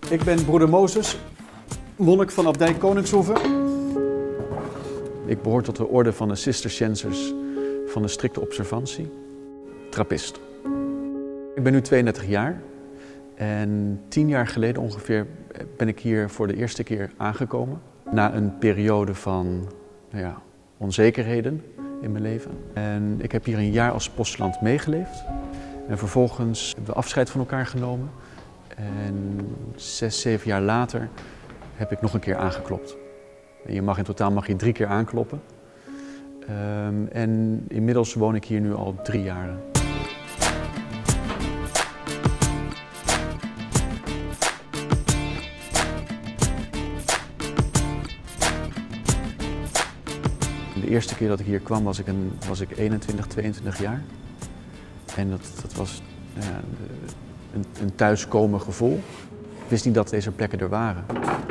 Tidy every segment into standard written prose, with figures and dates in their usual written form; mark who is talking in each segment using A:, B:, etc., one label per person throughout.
A: Ik ben broeder Mozes, monnik van abdij Koningshoeve. Ik behoor tot de orde van de Cisterciënsers van de strikte observantie. Trappist. Ik ben nu 32 jaar en 10 jaar geleden ongeveer ben ik hier voor de eerste keer aangekomen. Na een periode van onzekerheden in mijn leven. En ik heb hier een jaar als postulant meegeleefd. En vervolgens hebben we afscheid van elkaar genomen. En 6, 7 jaar later heb ik nog een keer aangeklopt. En in totaal mag je 3 keer aankloppen. En inmiddels woon ik hier nu al 3 jaar. De eerste keer dat ik hier kwam was ik 21, 22 jaar. En dat was een thuiskomen gevoel. Ik wist niet dat deze plekken er waren.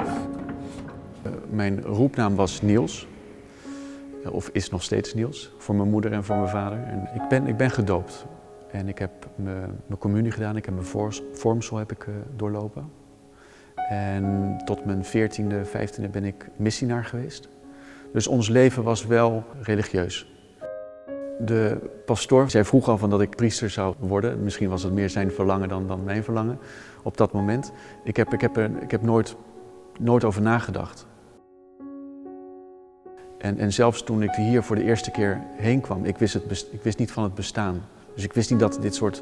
A: Mijn roepnaam was Niels, of is nog steeds Niels, voor mijn moeder en voor mijn vader. En ik ben gedoopt en ik heb mijn communie gedaan, ik heb mijn vormsel doorlopen. En tot mijn 14e, 15e ben ik missionaar geweest. Dus ons leven was wel religieus. De pastoor zei vroeg al dat ik priester zou worden. Misschien was het meer zijn verlangen dan mijn verlangen op dat moment. Ik heb nooit over nagedacht. En zelfs toen ik hier voor de eerste keer heen kwam, ik wist niet van het bestaan. Dus ik wist niet dat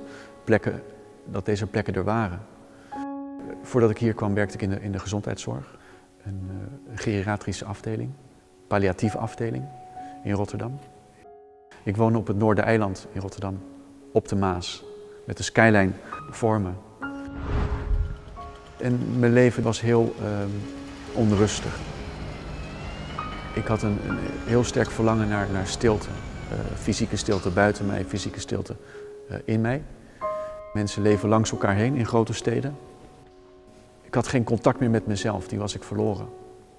A: deze plekken er waren. Voordat ik hier kwam werkte ik in de gezondheidszorg. Een geriatrische afdeling, palliatieve afdeling in Rotterdam. Ik woon op het Noordereiland in Rotterdam, op de Maas, met de skyline voor me. En mijn leven was heel onrustig. Ik had een heel sterk verlangen naar stilte. Fysieke stilte buiten mij, fysieke stilte in mij. Mensen leven langs elkaar heen in grote steden. Ik had geen contact meer met mezelf, die was ik verloren.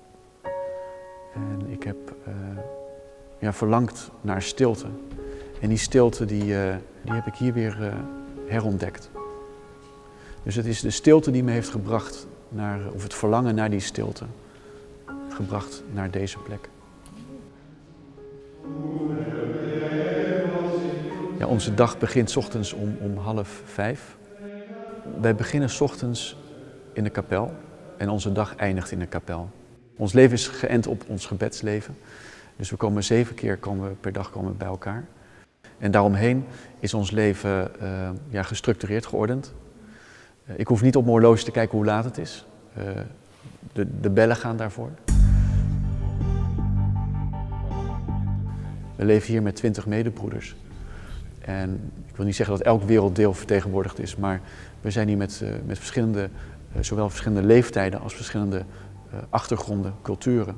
A: En ik heb verlangd naar stilte. En die stilte die heb ik hier weer herontdekt. Dus het is de stilte die me heeft gebracht of het verlangen naar die stilte, gebracht naar deze plek. Ja, onze dag begint 's ochtends om 4:30. Wij beginnen 's ochtends in de kapel en onze dag eindigt in de kapel. Ons leven is geënt op ons gebedsleven. Dus we komen 7 keer per dag bij elkaar. En daaromheen is ons leven gestructureerd, geordend. Ik hoef niet op mijn horloge te kijken hoe laat het is. De bellen gaan daarvoor. We leven hier met 20 medebroeders. En ik wil niet zeggen dat elk werelddeel vertegenwoordigd is, maar we zijn hier met zowel verschillende leeftijden als verschillende achtergronden, culturen.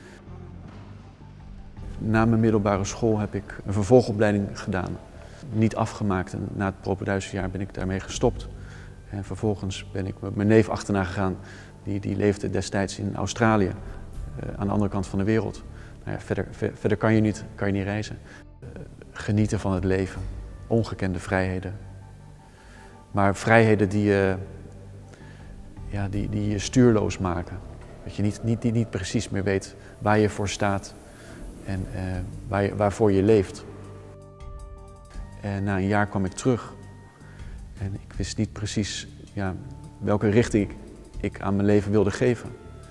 A: Na mijn middelbare school heb ik een vervolgopleiding gedaan. Niet afgemaakt en na het propeduizenjaar ben ik daarmee gestopt. En vervolgens ben ik mijn neef achterna gegaan. Die leefde destijds in Australië, aan de andere kant van de wereld. Nou ja, verder kan je niet reizen. Genieten van het leven, ongekende vrijheden. Maar vrijheden die je stuurloos maken. Dat je niet precies meer weet waar je voor staat en waarvoor je leeft. En na een jaar kwam ik terug en ik wist niet precies welke richting ik aan mijn leven wilde geven.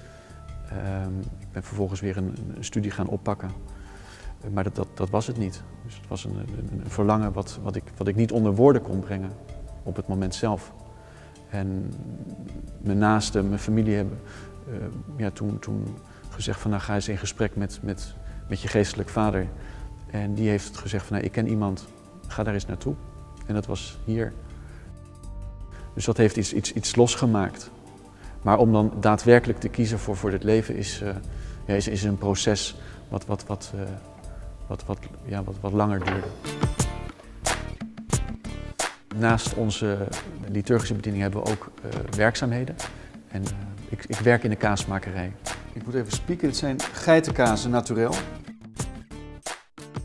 A: Ik ben vervolgens weer een studie gaan oppakken, maar dat was het niet. Dus het was een verlangen wat ik niet onder woorden kon brengen op het moment zelf. En mijn naasten, mijn familie hebben toen gezegd van ga eens in gesprek met je geestelijk vader. En die heeft gezegd van ik ken iemand, ga daar eens naartoe. En dat was hier. Dus dat heeft iets losgemaakt. Maar om dan daadwerkelijk te kiezen voor dit leven is een proces wat langer duurde. Naast onze liturgische bediening hebben we ook werkzaamheden. En ik werk in de kaasmakerij. Ik moet even spieken, het zijn geitenkazen naturel.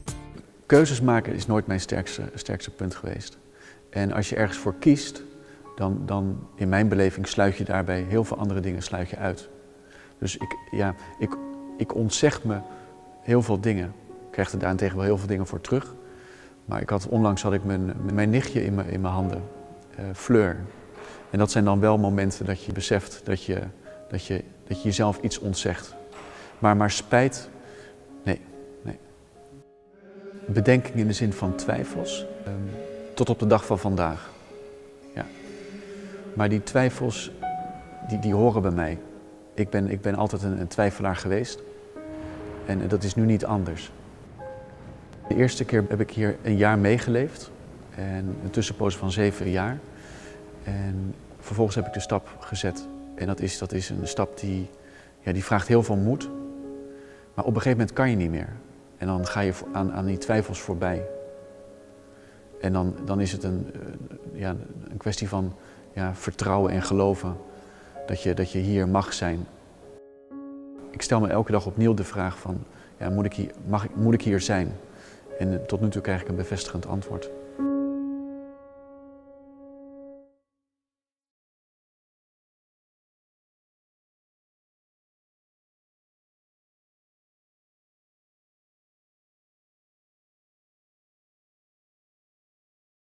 A: Keuzes maken is nooit mijn sterkste punt geweest. En als je ergens voor kiest, dan in mijn beleving sluit je daarbij heel veel andere dingen uit. Dus ik ontzeg me heel veel dingen. Ik krijg er daarentegen wel heel veel dingen voor terug. Maar onlangs had ik mijn nichtje in mijn handen, Fleur. En dat zijn dan wel momenten dat je beseft dat je jezelf iets ontzegt. Maar spijt, nee. Bedenking in de zin van twijfels, tot op de dag van vandaag. Ja. Maar die twijfels, die horen bij mij. Ik ben altijd een twijfelaar geweest. En dat is nu niet anders. De eerste keer heb ik hier een jaar meegeleefd. En een tussenpoos van 7 jaar. En vervolgens heb ik de stap gezet. En dat is een stap die vraagt heel veel moed. Maar op een gegeven moment kan je niet meer. En dan ga je aan die twijfels voorbij. En dan is het een kwestie van vertrouwen en geloven dat je hier mag zijn. Ik stel me elke dag opnieuw de vraag van, moet ik hier zijn? En tot nu toe krijg ik een bevestigend antwoord.